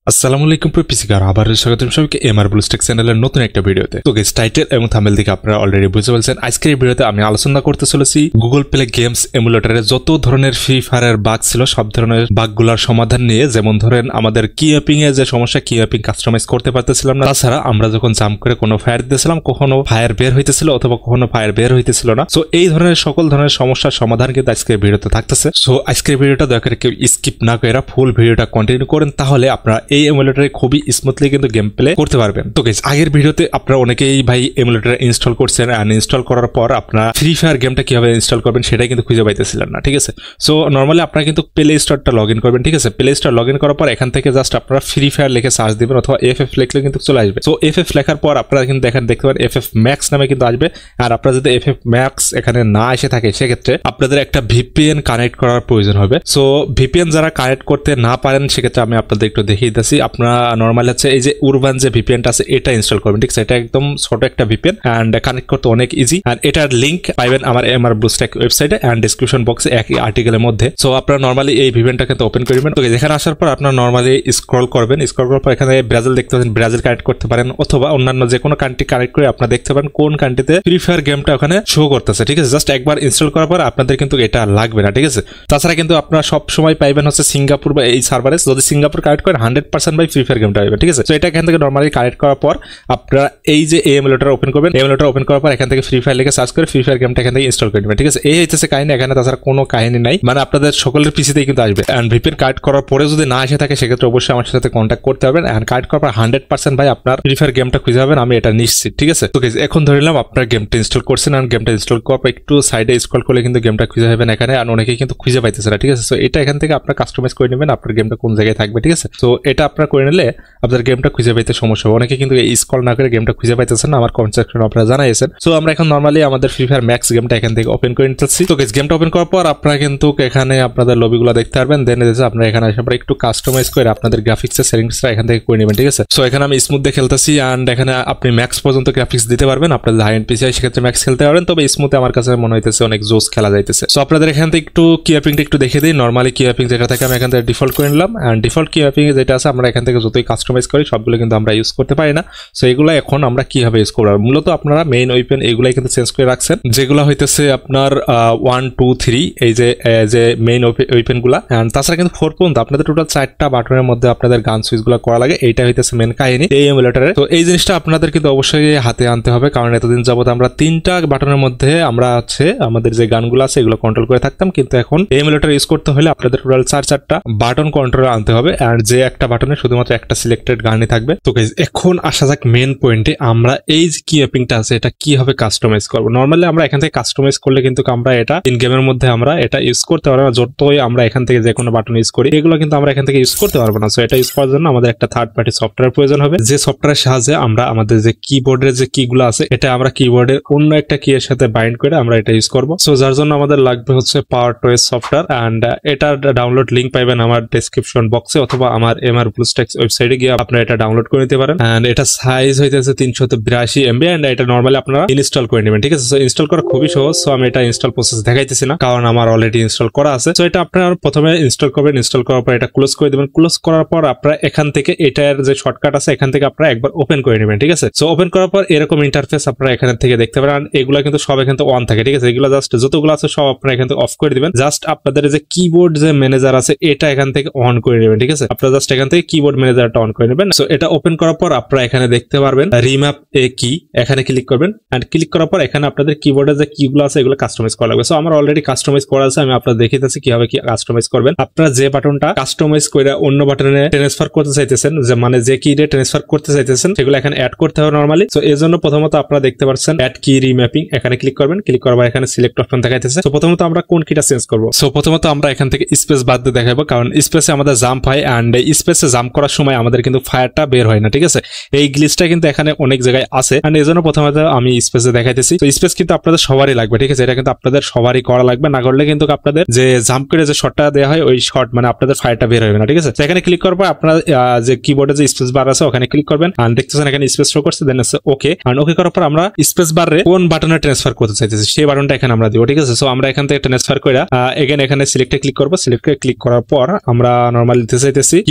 আসসালামু আলাইকুম পিসিকার আবার স্বাগতম সবাইকে এমআর ব্লুস্টেক চ্যানেলের নতুন একটা ভিডিওতে। তো গাইস, টাইটেল এবং থাম্বনেল দেখে আপনারা অলরেডি বুঝতে পারছেন আজকের এই ভিডিওতে আমি আলোচনা করতে চলেছি গুগল প্লে গেমস এমুলেটরে যত ধরনের ফ্রি ফায়ারের বাগ ছিল সব ধরনের বাগগুলোর সমাধান নিয়ে। যেমন ধরেন আমাদের কি অ্যাপিং এ যে সমস্যা, কি অ্যাপিং কাস্টমাইজ করতে পারতেছিলাম না, তাছাড়া আমরা যখন জাম্প করে কোনো ফায়ার দিতেছিলাম কখনো ফায়ার বের হইতেছিল অথবা কখনো ফায়ার বের হইতেছিল না। সো এই ধরনের সকল ধরনের সমস্যার সমাধান কিন্তু আজকের ভিডিওতে থাকতেছে। সো আজকের ভিডিওটা দয়া করে কেউ স্কিপ না করে ফুল ভিডিওটা কন্টিনিউ করেন, তাহলে আপনারা এই এমুলেটরে খুবই স্মুথলি কিন্তু গেম প্লে করতে পারবেন। তো গাইস, আগের ভিডিওতে আপনারা অনেকেই ভাই এমুলেটর ইনস্টল করছেন, এন্ড ইনস্টল করার পর আপনারা ফ্রি ফায়ার গেমটা কিভাবে ইনস্টল করবেন সেটাই কিন্তু খুঁজে পাইতেছিলেন না, ঠিক আছে। সো নরমালি আপনারা কিন্তু প্লে স্টোরটা লগইন করবেন, ঠিক আছে। প্লে স্টোর লগইন করার পর এখান থেকে জাস্ট আপনারা ফ্রি ফায়ার লিখে সার্চ দিবেন অথবা এফএফ লিখলে কিন্তু চলে আসবে। সো এফএফ লেখার পর আপনারা কিন্তু দেখতে পারেন এফএফ ম্যাক্স নামে কিন্তু আসবে। আর আপনারা যদি এফএফ ম্যাক্স এখানে না এসে থাকে সেক্ষেত্রে আপনাদের একটা ভিপিএন কানেক্ট করার প্রয়োজন হবে। সো ভিপিএন যারা কানেক্ট করতে না পারেন সেক্ষেত্রে আমি আপনাদের একটু দেখিয়ে দিচ্ছি। আপনারা নরমালি হচ্ছে এই যে উরবান যে ভিপিএনটা আছে এটা ইনস্টল করবেন, ঠিক আছে। এটা একদম ছোট একটা ভিপিএন এন্ড কানেক্ট করতে অনেক ইজি। আর এটার লিংক পাবেন আমার এমআর ব্লুস্টেক ওয়েবসাইটে এন্ড ডেসক্রিপশন বক্সে একই আর্টিকেলের মধ্যে। সো আপনারা নরমালি এই ভিপিএনটাকে তো ওপেন করবেন। তো এখানে আসার পর আপনারা নরমালি স্ক্রল করবেন, স্ক্রল করার পর এখানে ব্রাজিল দেখতে পাচ্ছেন, ব্রাজিল কানেক্ট করতে পারেন অথবা অন্যান্য যে কোনো কান্ট্রি কানেক্ট করে আপনারা দেখতে পারেন কোন কান্ট্রিতে ফ্রি ফায়ার গেমটা ওখানে শো করতেছে, ঠিক আছে। জাস্ট একবার ইনস্টল করার পর আপনাদের কিন্তু এটা লাগবে না, ঠিক আছে। তাছাড়া কিন্তু আপনারা সব সময় পাইবেন হচ্ছে সিঙ্গাপুর বা এই সার্ভারে। যদি সিঙ্গাপুর কানেক্ট করেন 100% ভাই ফ্রি ফায়ার গেমটা পাবেন, ঠিক আছে। তো এটা এখান থেকে নরমালি কানেক্ট করার পর আপনারা এই যে এমুলেটর ওপেন করবেন, এমুলেটর ওপেন করার পর এখান থেকে ফ্রি ফায়ার লিখে সার্চ করে ফ্রি ফায়ার গেমটা এখান থেকে ইনস্টল করে নেবেন, ঠিক আছে। এই হচ্ছে কাহিনী, এখানে তাছাড়া কোনো কাহিনী নাই, মানে আপনাদের সকলের পিসিতেই কিন্তু আসবে। এন্ড ভিপিএন কানেক্ট করার পরে যদি না এসে থাকে সেক্ষেত্রে অবশ্যই আমার সাথে কন্ট্যাক্ট করতে হবে। এন্ড কানেক্ট করার পর 100% ভাই আপনার ফ্রি ফায়ার গেমটা খুঁজে পাবেন, আমি এটা নিশ্চিত, ঠিক আছে। তো এখন ধরে নিলাম আপনার গেমটা ইনস্টল করছেন, আর গেমটা ইনস্টল করার পর একটু সাইডে স্ক্রল করলে কিন্তু গেমটা খুঁজে পাবেন এখানে। আর অনেকেই কিন্তু খুঁজে পাইতেছে না, ঠিক আছে। সো এটা এখান থেকে আপনার কাস্টমাইজ করে নেবেন আপনার গেমটা কোন জায়গায় থাকবে, ঠিক আছে। তো এটা আপনারা করে নিলে আপনার গেমটা খুঁজে পাইতে সমস্যা হবে। অনেকে কিন্তু এই স্ক্রল না করে গেমটা খুঁজে পাইতেছেন না, আমার কমেন্ট সেকশনে আপনারা জানাইছেন। সো আমরা এখন নরমালি আমাদের ফ্রি ফায়ার ম্যাক্স গেমটা এখান থেকে ওপেন করে নিতেছি। তো গেমটা ওপেন করার পর আপনারা কিন্তু এখানে আপনাদের লবিগুলো দেখতে পারবেন। দেন আপনারা এখানে আসার পর একটু কাস্টমাইজ করে আপনাদের গ্রাফিক্সের সেটিংসটা এখান থেকে করে নেবেন, ঠিক আছে। সো এখানে আমি স্মুথ দিয়ে খেলতেছি এন্ড এখানে আপনি ম্যাক্স পর্যন্ত গ্রাফিক্স দিতে পারবেন। আপনাদের হাই এন্ড পিসি সেক্ষেত্রে ম্যাক্স খেলতে পারবেন, তবে স্মুথে আমার কাছে মনে হইতেছে অনেক জোস খেলা যাইতেছে। সো আপনাদের এখান থেকে একটু কি অ্যাপিংটা একটু দেখে দিই। নরমালি কি অ্যাপিং যেটা থাকে আমি এখান থেকে ডিফল্ট করে নিলাম। এন্ড ডিফল্ট কি অ্যাপিং যেটা আছে আমরা এখান থেকে যতই কাস্টমাইজ করি সবগুলো কিন্তু আমরা ইউজ করতে পারি না। সো এগুলো এখন আমরা কিভাবে ইউজ করব, মূলত আপনারা মেইন ওয়েপেন এগুলাই কিন্তু চেঞ্জ করে রাখছেন, যেগুলো হইতেছে আপনার 1 2 3 এই যে মেইন ওয়েপেন গুলা। এন্ড তাছাড়া কিন্তু 4 পর্যন্ত আপনাদের টোটাল 4টা বাটনের মধ্যে আপনাদের গান সুইচ গুলো করা লাগে। এইটা হইতেছে মেইন কাহিনী এই এমুলেটরে। তো এই জিনিসটা আপনাদের কিন্তু অবশ্যই হাতে আনতে হবে, কারণ এতদিন যাবত আমরা 3টা বাটনের মধ্যে আমরা আছে আমাদের যে গানগুলো আছে এগুলো কন্ট্রোল করে থাকতাম, কিন্তু এখন এই এমুলেটর ইউজ করতে হলে আপনাদের টোটাল 4টা বাটন কন্ট্রোল আনতে হবে। এন্ড যে একটা বাটনে শুধুমাত্র একটা সিলেক্টেড গানই থাকবে। তো গাইস, এখন আসা যাক মেইন পয়েন্টে, আমরা এই যে কি অ্যাপিংটা আছে এটা কিভাবে কাস্টমাইজ করব। নরমালি আমরা এখান থেকে কাস্টমাইজ করলে কিন্তু আমরা এটা ইন গেমের মধ্যে আমরা এটা ইউজ করতে পারবো না। যতই আমরা এখান থেকে যে কোনো বাটন ইউজ করি এগুলো কিন্তু আমরা এখান থেকে ইউজ করতে পারবো না। সো এটা ইউজ করার জন্য আমাদের একটা থার্ড পার্টি সফটওয়্যার প্রয়োজন হবে, যে সফটওয়্যারের সাহায্যে আমরা আমাদের যে কিবোর্ডের যে কি গুলো আছে এটা আমরা কিবোর্ডের অন্য একটা কি এর সাথে বাইন্ড করে আমরা এটা ইউজ করব। সো যার জন্য আমাদের লাগবে হচ্ছে পাওয়ারটয়েস সফটওয়্যার। এন্ড এটার ডাউনলোড লিংক পাবেন আমার ডেসক্রিপশন বক্সে অথবা আমার এমআর ব্লুস্টেক ওয়েবসাইটে গিয়ে আপনারা এটা ডাউনলোড করে নিতে পারেন। এন্ড এটা সাইজ হইতেছে 382 MB। এন্ড এটা নরমালি আপনারা ইনস্টল করে নেবেন, ঠিক আছে। সো ইনস্টল করা খুবই সহজ। সো আমি এটা ইনস্টল প্রসেস দেখাইতেছি না, কারণ আমার অলরেডি ইনস্টল করা আছে। সো এটা আপনারা প্রথমে ইনস্টল করবেন, ইনস্টল করার পর এটা ক্লোজ করে দিবেন। ক্লোজ করার পর আপনারা এখান থেকে এটার যে শর্টকাট আছে এখান থেকে আপনারা একবার ওপেন করে নেবেন, ঠিক আছে। সো ওপেন করার পর এরকম ইন্টারফেস আপনারা এখান থেকে দেখতে পারেন। এগুলা কিন্তু সব এখান থেকে অন থাকে, ঠিক আছে। এগুলো জাস্ট যতগুলো আছে সব আপনারা এখান থেকে অফ করে দিবেন। জাস্ট আপনাদের যে কিবোর্ড যে ম্যানেজার আছে এটা এখান থেকে অন করে নেবেন, ঠিক আছে। আপনারা জাস্ট এখান থেকে কিবোর্ড ম্যানেজারটা অন করে নেবেন। সো এটা ওপেন করার পর আপনারা এখানে দেখতে পারবেন রিম্যাপ এ কি, এখানে ক্লিক করবেন। এন্ড ক্লিক করার পর এখানে আপনাদের কিবোর্ডে যে কিগুলো আছে এগুলো কাস্টমাইজ করা লাগবে। সো আমার অলরেডি কাস্টমাইজ করা আছে, আমি আপনাদের দেখিয়েছি কিভাবে কি কাস্টমাইজ করবেন। আপনারা যে বাটনটা কাস্টমাইজ করে অন্য বাটনে ট্রান্সফার করতে চাইতেছেন, যে মানে যে কি ট্রান্সফার করতে চাইতেছেন সেগুলো এখানে অ্যাড করতে হবে নরমালি। সো এর জন্য প্রথমত আপনারা দেখতে পাচ্ছেন অ্যাড কি রিম্যাপিং, এখানে ক্লিক করবেন। ক্লিক করার পর এখানে সিলেক্ট অপশন দেখাইতেছে। সো প্রথমত আমরা কোন কিটা চেঞ্জ করব। সো প্রথমত আমরা এখান থেকে স্পেস বাদ দিয়ে দেখাবো, কারণ স্পেসে আমাদের জাম্প হয় এন্ড স্পেসে জাম্প করার সময় আমাদের কিন্তু ফায়ারটা বের হয় না, ঠিক আছে। এই গ্লিচটা কিন্তু এখানে অনেক জায়গায় আছে এন্ড এজন্য প্রথমত আমি স্পেসে দেখাইতেছি। তো স্পেস কিন্তু আপনাদের সবারই লাগবে, ঠিক আছে। এটা কিন্তু আপনাদের সবারই করা লাগবে, না করলে কিন্তু আপনাদের যে জাম্প করে যে শটটা দেওয়া হয় ওই শট মানে আপনাদের ফায়ারটা বের হবে না, ঠিক আছে। এখানে ক্লিক করার পর আপনারা যে কিবোর্ডে যে স্পেস বার আছে ওখানে ক্লিক করবেন। আর দেখতেছেন এখানে স্পেস শো করছে, দেন আছে ওকে। আর ওকে করার পর আমরা স্পেস বারে কোন বাটনে ট্রান্সফার করতে চাইতেছি সেই বাটনটা এখানে আমরা দিব, ঠিক আছে। সো আমরা এখান থেকে ট্রান্সফার করে এখানে সিলেক্টে ক্লিক করবো। সিলেক্টে ক্লিক করার পর আমরা নরমালি দিতে চাইতেছি কিবোর্ডের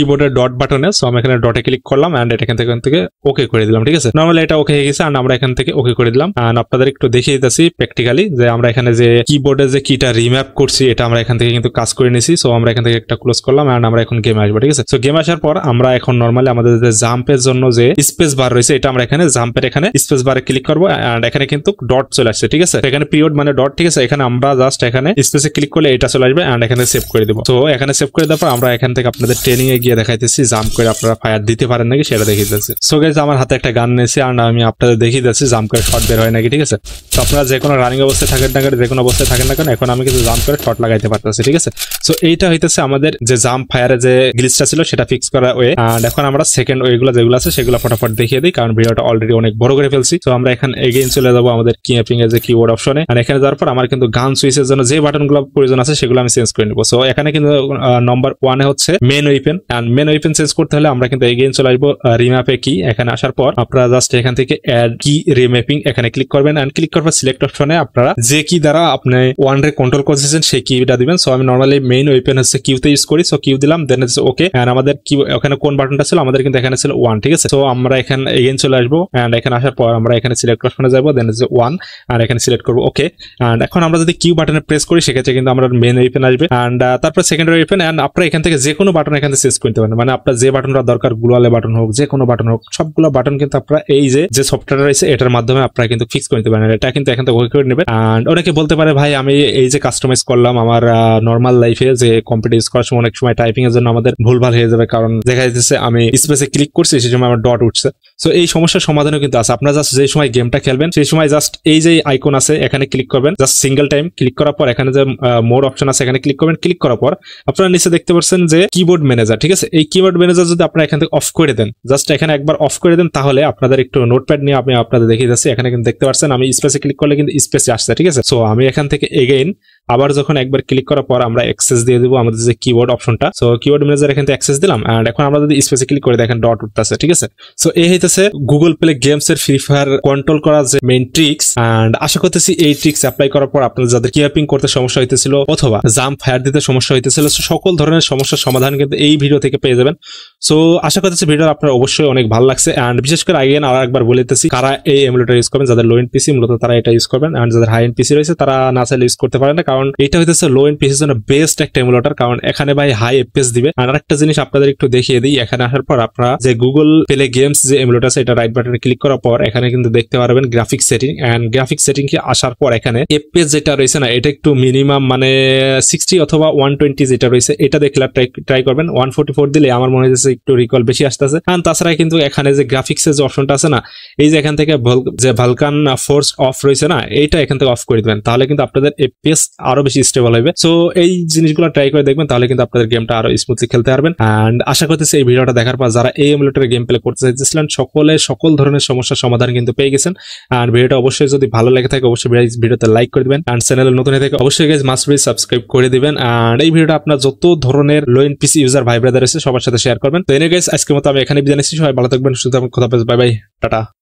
ডট বাটনে, সো আমি এখানে ডটে ক্লিক করলাম এন্ড এটা এখান থেকে ওকে করে দিলাম। ঠিক আছে, নরমালি এটা ওকে হয়ে গেছে এন্ড আমরা এখান থেকে ওকে করে দিলাম। এন্ড আপনাদের একটু দেখিয়ে দিতেছি প্র্যাকটিক্যালি যে আমরা এখানে যে কিবোর্ডে যে কিটা রিম্যাপ করছি এটা আমরা এখান থেকে কিন্তু কাজ করে নিয়েছি। সো আমরা এখান থেকে একটা ক্লোজ করলাম এন্ড আমরা এখন গেমে আসবো। ঠিক আছে, সো গেমে আসার পর আমরা এখন নরমালি আমাদের যে জাম্পের জন্য যে স্পেস বার রয়েছে এটা আমরা এখানে জাম্পের এখানে স্পেস বারে ক্লিক করবো এন্ড এখানে কিন্তু ডট চলে আসছে। ঠিক আছে, এখানে পিরিয়ড মানে ডট। ঠিক আছে, এখানে আমরা জাস্ট এখানে স্পেসে ক্লিক করলে এটা চলে আসবে এন্ড এখানে সেভ করে দেবো। তো এখানে সেভ করে দেওয়ার পর আমরা এখান থেকে আপনাদের ট্রেনিং এ গিয়ে দেখাইতেছি জাম্প করে আপনারা ফায়ার দিতে পারেন নাকি সেটা দেখিয়ে দিচ্ছি। সো গাইস আমার হাতে একটা গান নিয়েছি এন্ড আমি আপনাদের দেখিয়ে দিচ্ছি জাম্প করে শট বের হয় নাকি। ঠিক আছে, তো আপনারা যে কোনো রানিং অবস্থায় থাকেন না কেন, যে কোনো অবস্থায় থাকেন না কেন, এখন আমি কিন্তু জাম্প করে শট লাগাইতে পারতেছি। ঠিক আছে, সো এইটা হইতেছে আমাদের যে জাম্প ফায়ারে যে গ্লিচটা ছিল সেটা ফিক্স করা ওয়ে। এন্ড এখন আমরা সেকেন্ড ওয়েগুলো যেগুলো আছে সেগুলো ফটাফট দেখিয়ে দিই কারণ ভিডিওটা অলরেডি অনেক বড় করে ফেলছি। তো আমরা এখন এগেইন চলে যাবো আমাদের কিম্যাপিং এর যে কিবোর্ড অপশনে আর এখানে যাওয়ার পর আমার কিন্তু গান সুইচের জন্য যে বাটনগুলো প্রয়োজন আছে সেগুলো আমি চেঞ্জ করে নিব। সো এখানে কিন্তু নাম্বার 1 এ হচ্ছে main weapon and main weapon change করতে হলে আমরা কিন্তু এগেইন চলে আসবো রিম্যাপে কি। এখানে আসার পর আপনারা জাস্ট এখান থেকে অ্যাড কি রিম্যাপিং এখানে ক্লিক করবেন এন্ড ক্লিক করার পর সিলেক্ট অপশনে আপনারা যে কি দ্বারা আপনি 1 রে কন্ট্রোল করতেছেন সেই কিটা দিবেন। সো আমি নরমালি মেইন ওয়েপেন হচ্ছে কিউতে ইউজ করি। সো কিউ দিলাম দেন হচ্ছে ওকে এন্ড আমাদের কি ওখানে কোন বাটনটা ছিল আমাদের কিন্তু এখানে ছিল 1। ঠিক আছে, সো আমরা এখানে এগেইন চলে আসবো এন্ড এখানে আসার পর আমরা এখানে সিলেক্ট অপশনে যাব দেন হচ্ছে 1 আর এখানে সিলেক্ট করব ওকে। এন্ড এখন আমরা যদি কিউ বাটনে প্রেস করি সেক্ষেত্রে কিন্তু আমরা মেইন ওয়েপেন আসবে এন্ড তারপর সেকেন্ডারি ওয়েপেন এন্ড আপনারা এখান থেকে যে কোনো বাটন এখান থেকে চেঞ্জ করতে পারেন। মানে আপনার যে বাটনটা দরকার গ্লোয়ালে বাটন হোক যে কোনো বাটন হোক সবগুলো বাটন কিন্তু আপনারা এই যে সফটওয়্যার রয়েছে এটার মাধ্যমে আপনারা কিন্তু ফিক্স করে নিতে পারেন। এটা কিন্তু এখান থেকে ওকে করে নেবেন এন্ড অনেকে বলতে পারে ভাই আমি এই যে কাস্টমাইজ করলাম আমার নরমাল লাইফে যে কম্পিউটার ইউজ করার সময় অনেক সময় টাইপিং এর জন্য আমাদের ভুলভাল হয়ে যাবে কারণ দেখা যাচ্ছে আমি স্পেসে ক্লিক করছি সেই সময় আমার ডট উঠছে। সো এই সমস্যার সমাধানও কিন্তু আছে। আপনারা জাস্ট যে সময় গেমটা খেলবেন সেই সময় জাস্ট এই যে আইকন আছে এখানে ক্লিক করবেন, জাস্ট সিঙ্গেল টাইম ক্লিক করার পর এখানে যে মোর অপশন আছে এখানে ক্লিক করবেন। ক্লিক করার পর আপনারা নিচে দেখতে পাচ্ছেন যে কিবোর্ড ম্যানেজার। ঠিক আছে, এই কিবোর্ড ম্যানেজার যদি আপনারা এখান থেকে অফ করে দেন, জাস্ট এখানে একবার অফ করে দেন তাহলে আপনাদের একটু নোটপ্যাড নিয়ে আমি আপনাদের দেখিয়ে যাচ্ছি। এখানে কিন্তু দেখতে পাচ্ছেন আমি স্পেসে ক্লিক করলে কিন্তু স্পেসে আসছে। ঠিক আছে, সো আমি এখান থেকে এগেইন আবার যখন একবার ক্লিক করার পর আমরা অ্যাক্সেস দিয়ে দিব আমাদের যে কিবোর্ড অপশনটা। সো কিবোর্ড ম্যানেজার এখান থেকে অ্যাক্সেস দিলাম এন্ড এখন আমরা যদি স্পেসে ক্লিক করে দেখেন ডট উঠতেছে। ঠিক আছে, সো এই হইতেছে গুগল প্লে গেমস এর ফ্রি ফায়ার কন্ট্রোল করার যে মেইন ট্রিক্স এন্ড আশা করতেছি এই ট্রিক্স অ্যাপ্লাই করার পর আপনাদের যাদের কিয়াপিং করতে সমস্যা হইতেছিল অথবা জাম্প ফায়ার দিতে সমস্যা হইতেছিল সকল ধরনের সমস্যার সমাধান কিন্তু এই ভিডিও থেকে পেয়ে যাবেন। সো আশা করতেছি ভিডিও আপনার অবশ্যই অনেক ভালো লাগছে এন্ড বিশেষ করে আগেন আর একবার বলে দিতেছি কারা এই এমুলেটর ইউজ করবেন। যাদের লো এন্ড পিসি মূলত তারা এটা ইউজ করবেন এন্ড যাদের হাই এন্ড পিসি রয়েছে তারা না চাইলে ইউজ করতে পারেন না কারণ এটা হইতেছে লো এন্ড পিসির জন্য বেস্ট একটা এমুলেটর কারণ এখানে ভাই হাই এফপিএস দিবে। আর একটা জিনিস আপনাদের একটু দেখিয়ে দিই, এখানে আসার পর আপনারা যে গুগল প্লে গেমস যে এমুলেটর আছে এটা রাইট বাটনে ক্লিক করার পর এখানে কিন্তু দেখতে পারবেন graphics setting and graphics setting কে আসার পর এখানে এফপিএস যেটা রয়েছে না এটা একটু মিনিমাম মানে 60 অথবা 120 যেটা রয়েছে এটা দেখলে ট্রাই করবেন। 144 দিলে আমার মনে হচ্ছে একটু রিকল বেশি আসতেছে। আর তাছাড়া কিন্তু এখানে যে গ্রাফিক্সের যে অপশনটা আছে না এই যে এখান থেকে যে ভালকান ফোর্স অফ রয়েছে না এইটা এখান থেকে অফ করে দিবেন তাহলে কিন্তু আপনাদের এফপিএস আরো বেশি স্টেবল হবে। সো এই জিনিসগুলো ট্রাই করে দেখবেন তাহলে কিন্তু আপনাদের গেমটা আরো স্মুথলি খেলতে পারবেন এন্ড আশা করতেছি এই ভিডিওটা দেখার পর যারা এই এমুলেটরে গেম প্লে করতে চাইছিলেন সকল ধরনের সমস্যার সমাধান কিন্তু পেয়ে গেছেন। আর ভিডিওটা অবশ্যই যদি ভালো লেগে থাকে অবশ্যই ভিডিওতে লাইক করে দিবেন এন্ড চ্যানেলে নতুন হয়ে থাকে অবশ্যই গাইস মাস্ট বি সাবস্ক্রাইব করে দিবেন এন্ড এই ভিডিওটা আপনার যত ধরনের লো এন্ড পিসি ইউজার ভাই ব্রাদার আছে সবার সাথে শেয়ার করবেন। তো এনে গাইস আজকের মতো আমি এখানে বিদায় নিচ্ছি। সবাই ভালো থাকবেন, সুস্থ থাকবেন, কথা বলবেন, বাই বাই, টাটা।